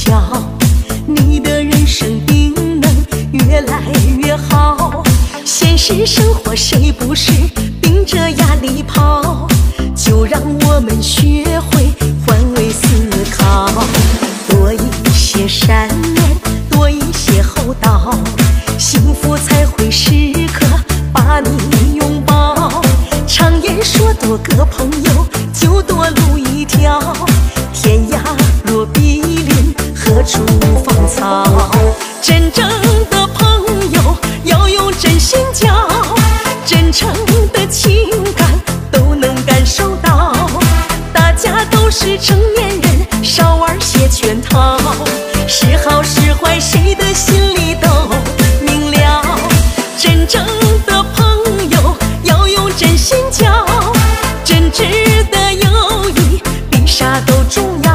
交，你的人生定能越来越好。现实生活谁不是顶着压力跑？就让我们学会换位思考，多一些善念，多一些厚道，幸福才会时刻把你拥抱。常言说，多个朋友就多路一条，天涯若比邻，何处芳草？真正的朋友要用真心交，真诚的情感都能感受到。大家都是成年人，少玩些圈套，是好是坏谁的心里都明了。真正的朋友要用真心交，真挚的友谊比啥都重要。